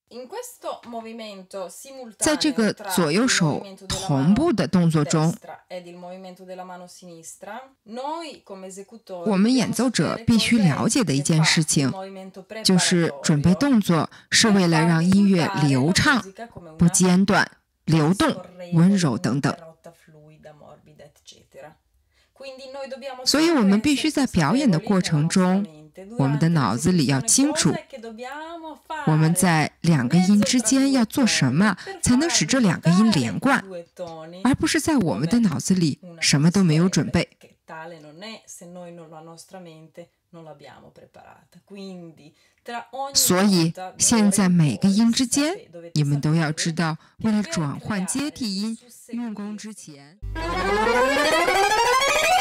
在这个左右手同步的动作中，我们演奏者必须了解的一件事情，就是准备动作是为了让音乐流畅、不间断、流动、温柔等等。所以我们必须在表演的过程中，我们的脑子里要清楚，我们在两个音之间要做什么才能使这两个音连贯，而不是在我们的脑子里什么都没有准备。所以现在每个音之间，你们都要知道，为了转换接替音，用功之前